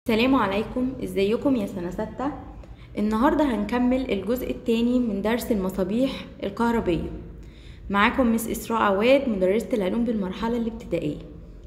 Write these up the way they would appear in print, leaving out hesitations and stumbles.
السلام عليكم، ازيكم يا سنة 6؟ النهاردة هنكمل الجزء الثاني من درس المصابيح الكهربية. معاكم مس إسراء عواد، مدرسة العلوم بالمرحلة الابتدائية.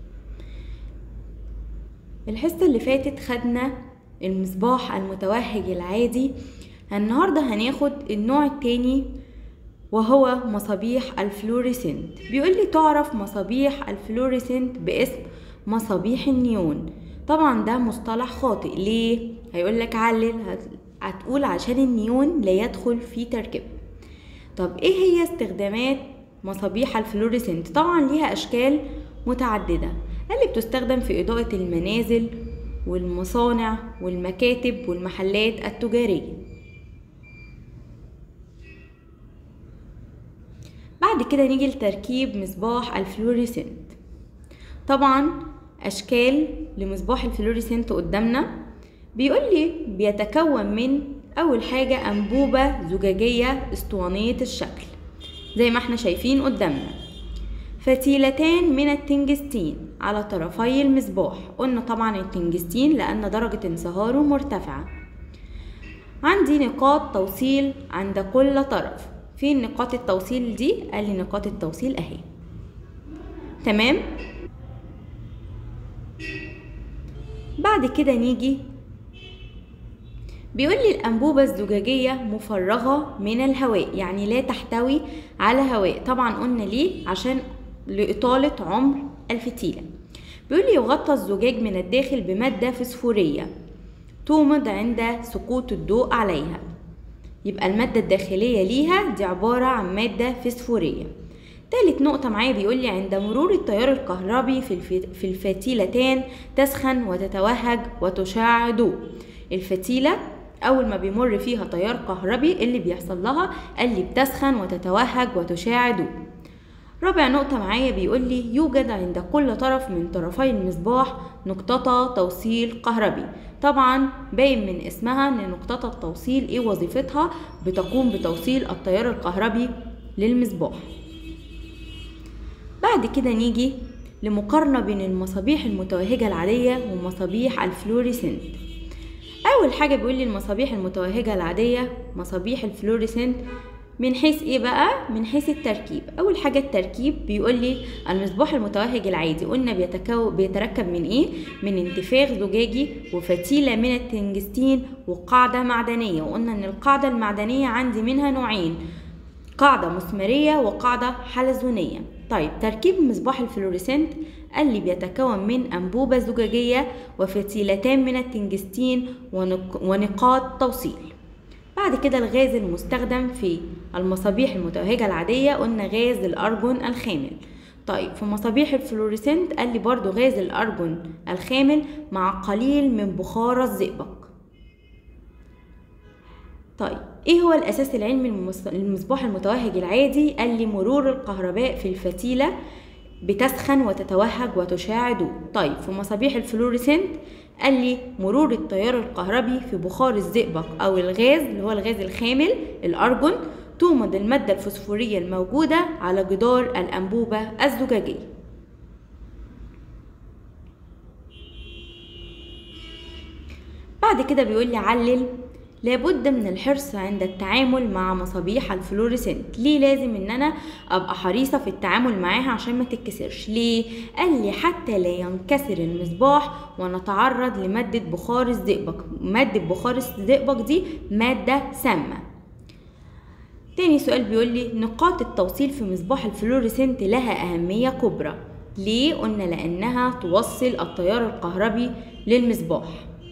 الحصة اللي فاتت خدنا المصباح المتوهج العادي. النهاردة هناخد النوع الثاني وهو مصابيح الفلوريسنت. بيقول لي تعرف مصابيح الفلوريسنت باسم مصابيح النيون. طبعا ده مصطلح خاطئ. ليه؟ هيقول لك علل، هتقول عشان النيون لا يدخل في تركيب. طب ايه هي استخدامات مصابيح الفلوريسنت؟ طبعا ليها اشكال متعددة. اللي بتستخدم في اضاءة المنازل والمصانع والمكاتب والمحلات التجارية. بعد كده نيجي لتركيب مصباح الفلوريسنت. طبعا اشكال لمصباح الفلوريسنت قدامنا. بيقول لي بيتكون من اول حاجة انبوبة زجاجية اسطوانية الشكل زي ما احنا شايفين قدامنا، فتيلتان من التنجستين على طرفي المصباح. قلنا طبعا التنجستين لان درجة انصهاره مرتفعة. عندي نقاط توصيل عند كل طرف. فين نقاط التوصيل دي؟ قال لي نقاط التوصيل اهي. تمام. بعد كده نيجي بيقول لي الأنبوبة الزجاجية مفرغة من الهواء، يعني لا تحتوي على هواء. طبعا قلنا ليه؟ عشان لإطالة عمر الفتيلة. بيقول لي يغطى الزجاج من الداخل بمادة فسفورية تومض عند سقوط الضوء عليها. يبقى المادة الداخلية ليها دي عبارة عن مادة فسفورية. تالت نقطة معايا بيقول لي عند مرور التيار الكهربي في الفتيلتان تسخن وتتوهج وتشع ضوء. الفتيلة أول ما بيمر فيها تيار كهربي اللي بيحصل لها؟ قال لي بتسخن وتتوهج وتشع ضوء. رابع نقطة معايا بيقول لي يوجد عند كل طرف من طرفي المصباح نقطة توصيل كهربي. طبعا باين من اسمها ان نقطة التوصيل ايه وظيفتها؟ بتقوم بتوصيل التيار الكهربي للمصباح. بعد كده نيجي لمقارنة بين المصابيح المتوهجة العادية ومصابيح الفلوريسنت. أول حاجة بيقول لي المصابيح المتوهجة العادية مصابيح الفلوريسنت من حيث ايه بقى؟ من حيث التركيب. أول حاجة التركيب بيقول لي المصباح المتوهج العادي قلنا بيتركب من ايه؟ من انتفاخ زجاجي وفتيلة من التنجستين وقاعدة معدنية. وقلنا ان القاعدة المعدنية عندي منها نوعين، قاعدة مسمارية وقاعدة حلزونية. طيب تركيب مصباح الفلوريسنت قال لي بيتكون من أنبوبة زجاجية وفتيلتان من التنجستين ونقاط توصيل. بعد كده الغاز المستخدم في المصابيح المتوهجة العادية قلنا غاز الأرجون الخامل. طيب في مصابيح الفلوريسنت قال لي برضو غاز الأرجون الخامل مع قليل من بخار الزئبق. طيب ايه هو الاساس العلمي للمصباح المتوهج العادي؟ قال لي مرور الكهرباء في الفتيلة بتسخن وتتوهج وتشع ضوء. طيب في مصابيح الفلوريسنت قال لي مرور التيار الكهربي في بخار الزئبق او الغاز اللي هو الغاز الخامل الارجون تومض المادة الفسفورية الموجودة على جدار الأنبوبة الزجاجية. بعد كده بيقول لي علل. لابد من الحرص عند التعامل مع مصابيح الفلوريسنت. ليه لازم ان انا ابقى حريصة في التعامل معاها عشان ما تتكسرش؟ ليه؟ قال لي حتى لا ينكسر المصباح ونتعرض لمادة بخار الزئبق. مادة بخار الزئبق دي مادة سامة. تاني سؤال بيقول لي نقاط التوصيل في مصباح الفلوريسنت لها أهمية كبرى. ليه؟ قلنا لأنها توصل التيار الكهربي للمصباح.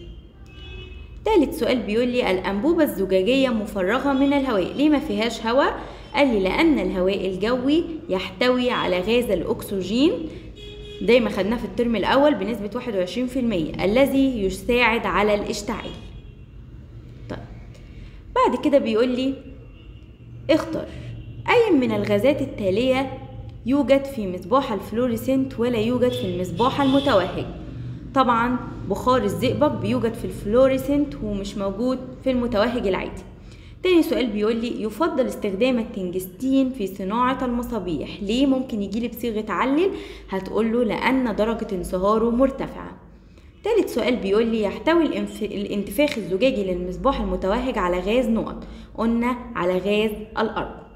ثالث سؤال بيقول لي الأنبوبة الزجاجية مفرغة من الهواء. ليه ما فيهاش هواء؟ قال لي لأن الهواء الجوي يحتوي على غاز الأكسجين زي ما خدناه في الترم الأول بنسبة 21% الذي يساعد على الاشتعال. طيب بعد كده بيقول لي اختر أي من الغازات التالية يوجد في مصباح الفلوريسنت ولا يوجد في المصباح المتوهج. طبعا بخار الزئبق بيوجد في الفلوريسنت ومش موجود في المتوهج العادي. تاني سؤال بيقول لي يفضل استخدام التنجستين في صناعة المصابيح. ليه؟ ممكن يجيلي بصيغة علل، هتقوله لأن درجة انصهاره مرتفعة. تالت سؤال بيقول لي يحتوي الانتفاخ الزجاجي للمصباح المتوهج على غاز نقط. قلنا على غاز الأرجون.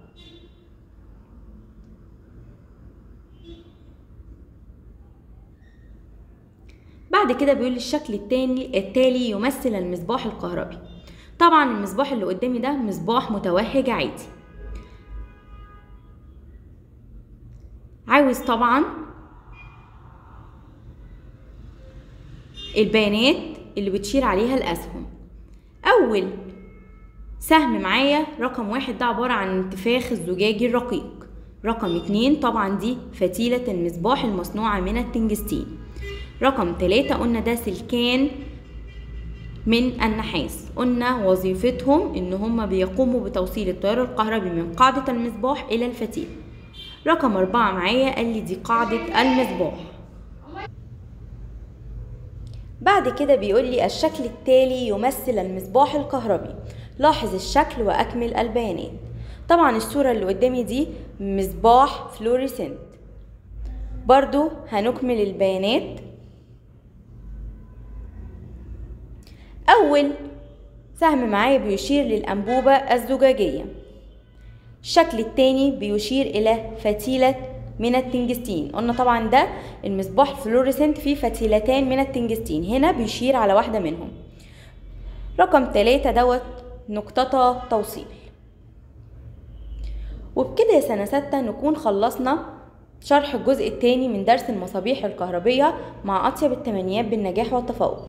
بعد كده بيقول لي الشكل التالي يمثل المصباح الكهربي. طبعا المصباح اللي قدامي ده مصباح متوهج عادي. عاوز طبعا البيانات اللي بتشير عليها الأسهم. أول سهم معايا رقم 1 ده عبارة عن انتفاخ الزجاجي الرقيق. رقم 2 طبعا دي فتيلة المصباح المصنوعة من التنجستين. رقم 3 قلنا ده سلكان من النحاس. قلنا وظيفتهم ان هما بيقوموا بتوصيل التيار الكهربي من قاعدة المصباح الى الفتيل. رقم 4 معايا قال لي دي قاعدة المصباح. بعد كده بيقول لي الشكل التالي يمثل المصباح الكهربي. لاحظ الشكل واكمل البيانات. طبعا الصورة اللي قدامي دي مصباح فلوريسنت. برضو هنكمل البيانات. أول سهم معايا بيشير للأنبوبة الزجاجية. الشكل التاني بيشير إلى فتيلة من التنجستين. قلنا طبعا ده المصباح الفلوريسنت فيه فتيلتان من التنجستين، هنا بيشير على واحدة منهم. رقم 3 دوت نقطة توصيل. وبكده يا سنة 6 نكون خلصنا شرح الجزء الثاني من درس المصابيح الكهربية مع أطيب التمنيات بالنجاح والتفوق.